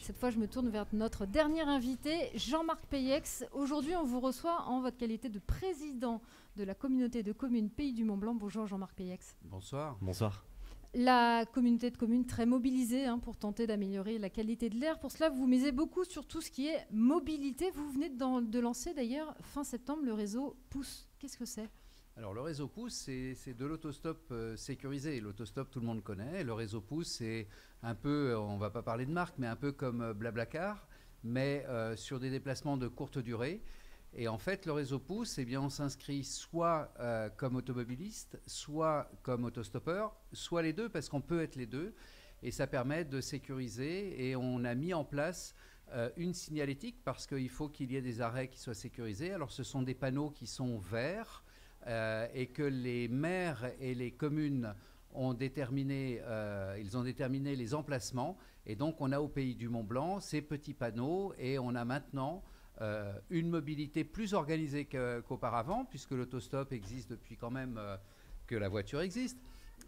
Cette fois, je me tourne vers notre dernier invité, Jean-Marc Peyex. Aujourd'hui, on vous reçoit en votre qualité de président de la communauté de communes Pays du Mont-Blanc. Bonjour Jean-Marc Peyex. Bonsoir. Bonsoir. La communauté de communes très mobilisée pour tenter d'améliorer la qualité de l'air. Pour cela, vous misez beaucoup sur tout ce qui est mobilité. Vous venez de lancer d'ailleurs fin septembre le réseau Pouce. Qu'est-ce que c'est ? Alors le réseau Pouce, c'est de l'autostop sécurisé. L'autostop, tout le monde connaît. Le réseau Pouce, c'est un peu, on ne va pas parler de marque, mais un peu comme Blablacar, mais sur des déplacements de courte durée. Et en fait, le réseau Pouce, eh bien, on s'inscrit soit comme automobiliste, soit comme autostoppeur, soit les deux, parce qu'on peut être les deux. Et ça permet de sécuriser. Et on a mis en place une signalétique, parce qu'il faut qu'il y ait des arrêts qui soient sécurisés. Alors ce sont des panneaux qui sont verts, et que les maires et les communes ont déterminé, ils ont déterminé les emplacements. Et donc on a au Pays du Mont-Blanc ces petits panneaux, et on a maintenant une mobilité plus organisée qu'auparavant, puisque l'autostop existe depuis quand même que la voiture existe.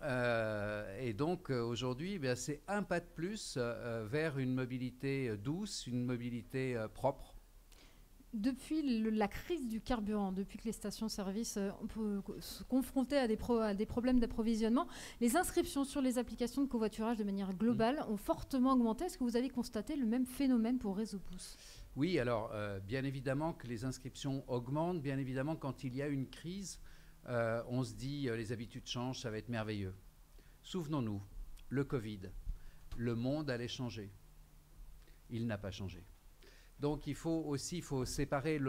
Et donc aujourd'hui, c'est un pas de plus vers une mobilité douce, une mobilité propre. Depuis la crise du carburant, depuis que les stations-service on peut se confronter à des problèmes d'approvisionnement, les inscriptions sur les applications de covoiturage de manière globale ont fortement augmenté. Est-ce que vous avez constaté le même phénomène pour Réseau Pouce ? Oui, alors bien évidemment que les inscriptions augmentent. Bien évidemment, quand il y a une crise, on se dit les habitudes changent, ça va être merveilleux. Souvenons-nous, le Covid, le monde allait changer. Il n'a pas changé. Donc il faut séparer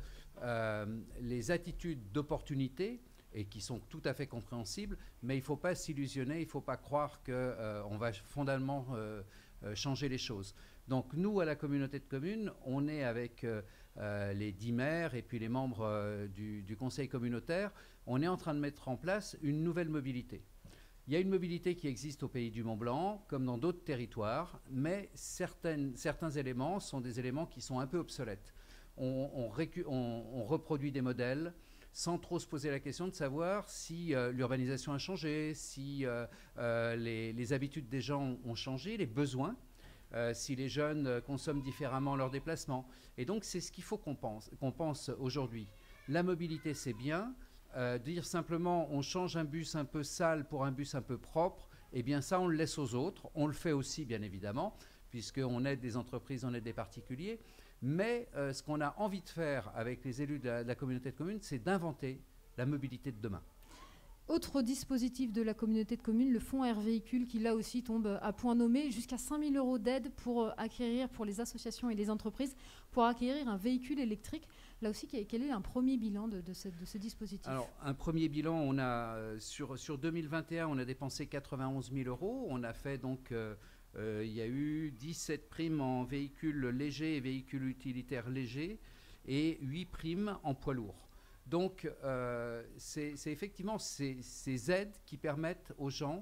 les attitudes d'opportunité, et qui sont tout à fait compréhensibles, mais il ne faut pas s'illusionner, il ne faut pas croire qu'on va fondamentalement changer les choses. Donc nous, à la communauté de communes, on est avec les 10 maires et puis les membres du conseil communautaire, on est en train de mettre en place une nouvelle mobilité. Il y a une mobilité qui existe au Pays du Mont-Blanc, comme dans d'autres territoires, mais certains éléments sont des éléments qui sont un peu obsolètes. On reproduit des modèles sans trop se poser la question de savoir si l'urbanisation a changé, si les habitudes des gens ont changé, les besoins, si les jeunes consomment différemment leurs déplacements. Et donc c'est ce qu'il faut qu'on pense aujourd'hui. La mobilité, c'est bien. Dire simplement on change un bus un peu sale pour un bus un peu propre, eh bien ça on le laisse aux autres. On le fait aussi bien évidemment, puisqu'on aide des entreprises, on aide des particuliers. Mais ce qu'on a envie de faire avec les élus de la communauté de communes, c'est d'inventer la mobilité de demain. Autre dispositif de la communauté de communes, le fonds Air Véhicule, qui là aussi tombe à point nommé, jusqu'à 5 000 € d'aide pour les associations et les entreprises, pour acquérir un véhicule électrique. Là aussi, quel est un premier bilan de ce dispositif ? Alors, un premier bilan, on a sur 2021, on a dépensé 91 000 €. On a fait donc, il y a eu 17 primes en véhicules légers et véhicules utilitaires légers, et 8 primes en poids lourds. Donc, c'est effectivement ces aides qui permettent aux gens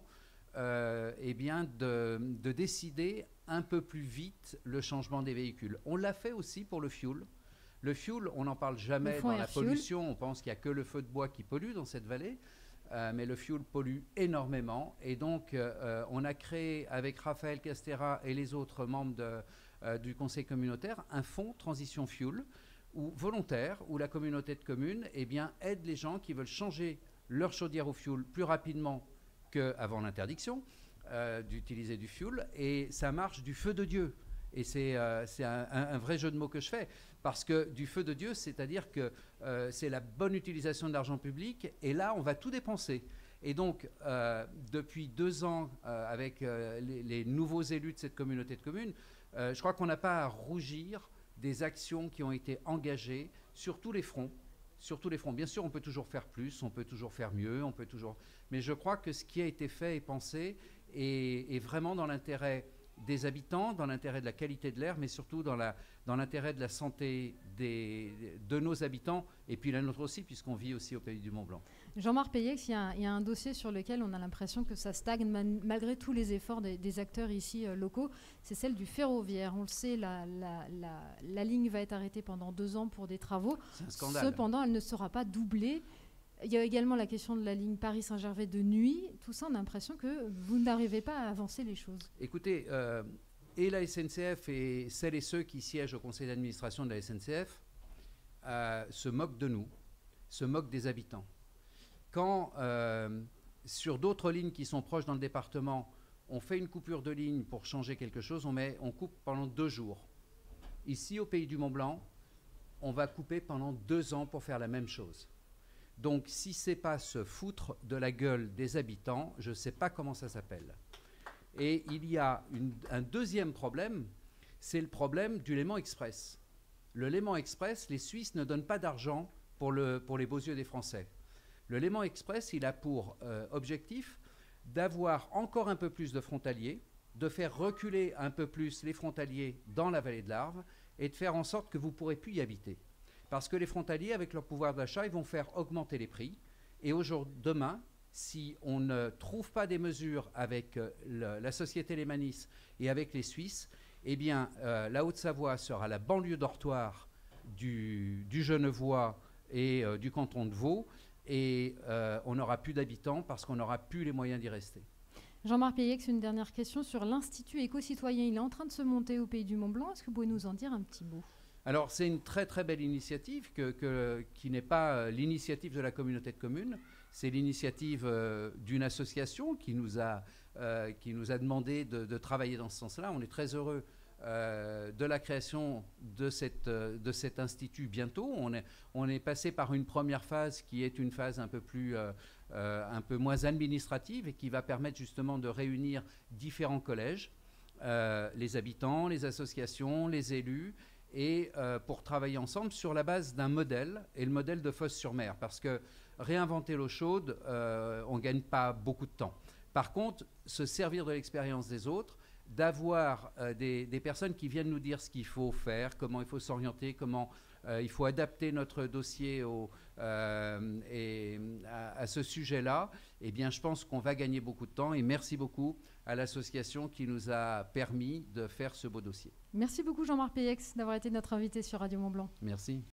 de décider un peu plus vite le changement des véhicules. On l'a fait aussi pour le fioul. Le fioul, on n'en parle jamais dans la pollution. On pense qu'il n'y a que le feu de bois qui pollue dans cette vallée. Mais le fioul pollue énormément. Et donc, on a créé avec Raphaël Castera et les autres membres du conseil communautaire un fonds transition fioul volontaire, où la communauté de communes aide les gens qui veulent changer leur chaudière au fioul plus rapidement qu'avant l'interdiction d'utiliser du fioul. Et ça marche du feu de Dieu. Et c'est un vrai jeu de mots que je fais, parce que du feu de Dieu, c'est-à-dire que c'est la bonne utilisation de l'argent public, et là, on va tout dépenser. Et donc, depuis 2 ans, avec les nouveaux élus de cette communauté de communes, je crois qu'on n'a pas à rougir des actions qui ont été engagées sur tous les fronts. Sur tous les fronts. Bien sûr, on peut toujours faire plus, on peut toujours faire mieux, mais je crois que ce qui a été fait et pensé est vraiment dans l'intérêt des habitants, dans l'intérêt de la qualité de l'air, mais surtout dans l'intérêt de la santé de nos habitants, et puis la nôtre aussi, puisqu'on vit aussi au Pays du Mont-Blanc. Jean-Marc Peyex, il y a un dossier sur lequel on a l'impression que ça stagne malgré tous les efforts des acteurs ici locaux. C'est celle du ferroviaire. On le sait, la ligne va être arrêtée pendant 2 ans pour des travaux. C'est un scandale. Cependant, elle ne sera pas doublée. Il y a également la question de la ligne Paris-Saint-Gervais de nuit. Tout ça, on a l'impression que vous n'arrivez pas à avancer les choses. Écoutez, et la SNCF et celles et ceux qui siègent au conseil d'administration de la SNCF se moquent de nous, se moquent des habitants. Quand, sur d'autres lignes qui sont proches dans le département, on fait une coupure de ligne pour changer quelque chose, on coupe pendant 2 jours. Ici, au Pays du Mont-Blanc, on va couper pendant 2 ans pour faire la même chose. Donc, si ce n'est pas se foutre de la gueule des habitants, je ne sais pas comment ça s'appelle. Et il y a un deuxième problème, c'est le problème du Léman Express. Le Léman Express, les Suisses ne donnent pas d'argent pour les beaux yeux des Français. Le Léman Express, il a pour objectif d'avoir encore un peu plus de frontaliers, de faire reculer un peu plus les frontaliers dans la vallée de l'Arve et de faire en sorte que vous ne pourrez plus y habiter. Parce que les frontaliers, avec leur pouvoir d'achat, ils vont faire augmenter les prix. Et demain, si on ne trouve pas des mesures avec la société Lémanis et avec les Suisses, eh bien, la Haute-Savoie sera la banlieue dortoir du Genevois et du canton de Vaud, et on n'aura plus d'habitants parce qu'on n'aura plus les moyens d'y rester. Jean-Marc Péiex, une dernière question sur l'Institut éco-citoyen. Il est en train de se monter au Pays du Mont-Blanc. Est-ce que vous pouvez nous en dire un petit mot ? Alors, c'est une très très belle initiative qui n'est pas l'initiative de la communauté de communes. C'est l'initiative d'une association qui nous a demandé de travailler dans ce sens-là. On est très heureux de la création de cet institut bientôt. On est passé par une première phase qui est une phase un peu moins administrative et qui va permettre justement de réunir différents collèges, les habitants, les associations, les élus, et pour travailler ensemble sur la base d'un modèle, et le modèle de Fos-sur-Mer, parce que réinventer l'eau chaude, on ne gagne pas beaucoup de temps. Par contre, se servir de l'expérience des autres, d'avoir des personnes qui viennent nous dire ce qu'il faut faire, comment il faut s'orienter, comment il faut adapter notre dossier à ce sujet-là, eh bien, je pense qu'on va gagner beaucoup de temps. Et merci beaucoup à l'association qui nous a permis de faire ce beau dossier. Merci beaucoup Jean-Marc Péiex d'avoir été notre invité sur Radio Mont-Blanc. Merci.